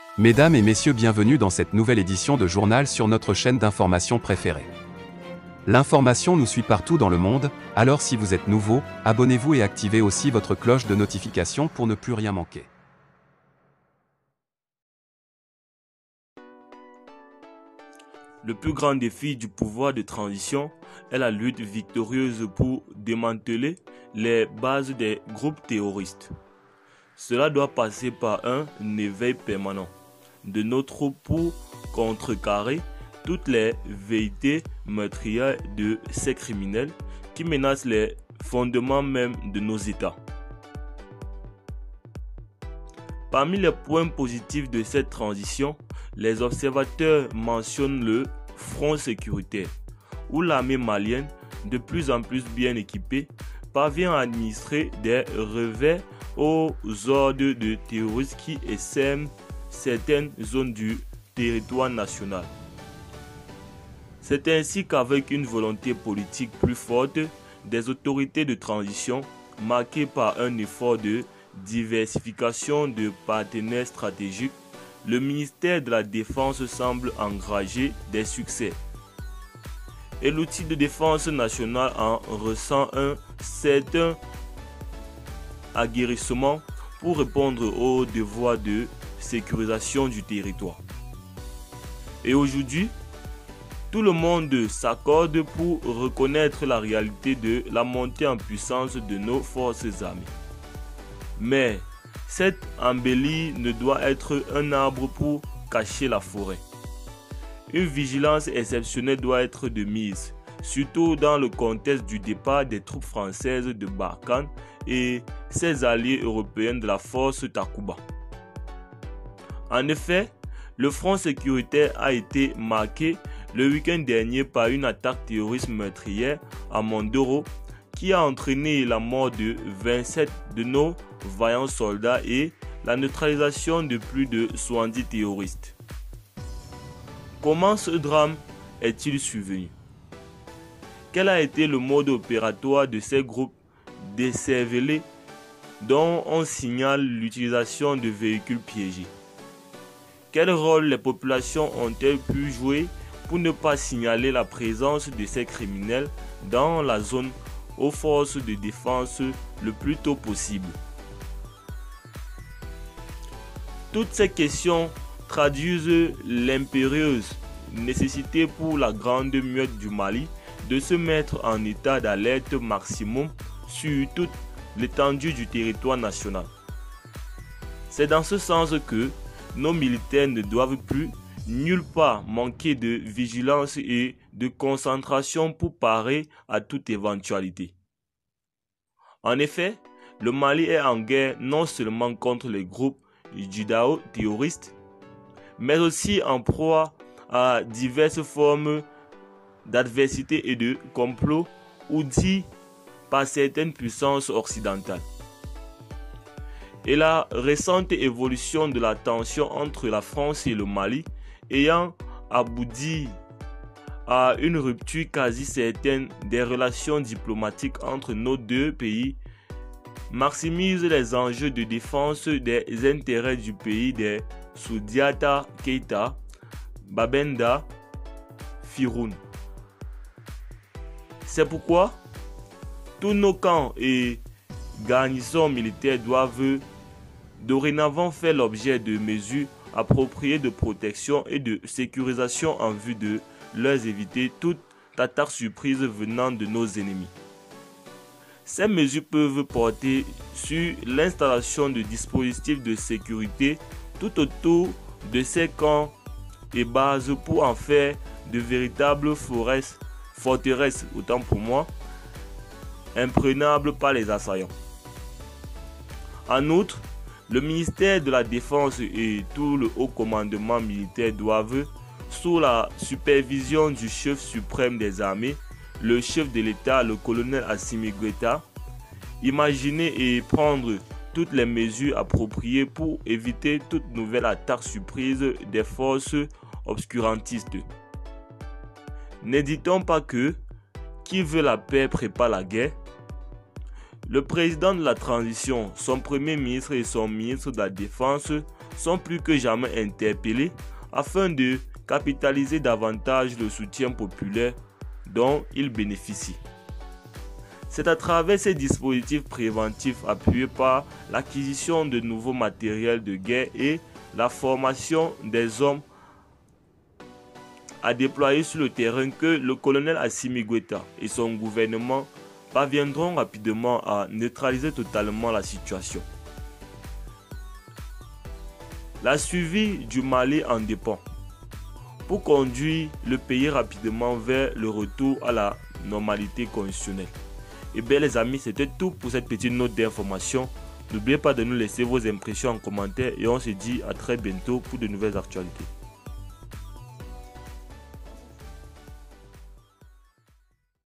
Mesdames et messieurs, bienvenue dans cette nouvelle édition de journal sur notre chaîne d'information préférée. L'information nous suit partout dans le monde, alors si vous êtes nouveau, abonnez-vous et activez aussi votre cloche de notification pour ne plus rien manquer. Le plus grand défi du pouvoir de transition est la lutte victorieuse pour démanteler les bases des groupes terroristes. Cela doit passer par un éveil permanent de nos troupes pour contrecarrer toutes les velléités meurtrières de ces criminels qui menacent les fondements même de nos États. Parmi les points positifs de cette transition, les observateurs mentionnent le front sécuritaire, où l'armée malienne, de plus en plus bien équipée, parvient à administrer des revers aux ordres de terroristes qui essaiment certaines zones du territoire national. C'est ainsi qu'avec une volonté politique plus forte des autorités de transition, marquée par un effort de diversification de partenaires stratégiques, le ministère de la Défense semble engranger des succès. Et l'outil de défense nationale en ressent un certain aguerrissement pour répondre aux devoirs de sécurisation du territoire. Et aujourd'hui, tout le monde s'accorde pour reconnaître la réalité de la montée en puissance de nos forces armées. Mais cette embellie ne doit être un arbre pour cacher la forêt. Une vigilance exceptionnelle doit être de mise, surtout dans le contexte du départ des troupes françaises de Barkhane et ses alliés européens de la force Takuba. En effet, le front sécuritaire a été marqué le week-end dernier par une attaque terroriste meurtrière à Mondoro qui a entraîné la mort de 27 de nos vaillants soldats et la neutralisation de plus de 70 terroristes. Comment ce drame est-il survenu? Quel a été le mode opératoire de ces groupes décervelés dont on signale l'utilisation de véhicules piégés? Quel rôle les populations ont-elles pu jouer pour ne pas signaler la présence de ces criminels dans la zone aux forces de défense le plus tôt possible? Toutes ces questions traduisent l'impérieuse nécessité pour la grande muette du Mali de se mettre en état d'alerte maximum sur toute l'étendue du territoire national. C'est dans ce sens que nos militaires ne doivent plus nulle part manquer de vigilance et de concentration pour parer à toute éventualité. En effet, le Mali est en guerre non seulement contre les groupes judéo-terroristes, mais aussi en proie à diverses formes d'adversité et de complot outillés par certaines puissances occidentales. Et la récente évolution de la tension entre la France et le Mali ayant abouti à une rupture quasi certaine des relations diplomatiques entre nos deux pays maximise les enjeux de défense des intérêts du pays des Soudiata Keita, Babenda, Firoun. C'est pourquoi tous nos camps et garnisons militaires doivent dorénavant faire l'objet de mesures appropriées de protection et de sécurisation en vue de leur éviter toute attaque surprise venant de nos ennemis. Ces mesures peuvent porter sur l'installation de dispositifs de sécurité tout autour de ces camps et bases pour en faire de véritables forteresses, autant pour moi, imprenables par les assaillants. En outre, le ministère de la Défense et tout le haut commandement militaire doivent, sous la supervision du chef suprême des armées, le chef de l'État, le colonel Assimi Goïta, imaginer et prendre toutes les mesures appropriées pour éviter toute nouvelle attaque surprise des forces obscurantistes. N'hésitons pas que qui veut la paix prépare la guerre. Le président de la transition, son premier ministre et son ministre de la Défense sont plus que jamais interpellés afin de capitaliser davantage le soutien populaire dont ils bénéficient. C'est à travers ces dispositifs préventifs appuyés par l'acquisition de nouveaux matériels de guerre et la formation des hommes à déployer sur le terrain que le colonel Assimi Goïta et son gouvernement parviendront rapidement à neutraliser totalement la situation. La suivi du Mali en dépend. Pour conduire le pays rapidement vers le retour à la normalité constitutionnelle. Et bien les amis, c'était tout pour cette petite note d'information. N'oubliez pas de nous laisser vos impressions en commentaire et on se dit à très bientôt pour de nouvelles actualités.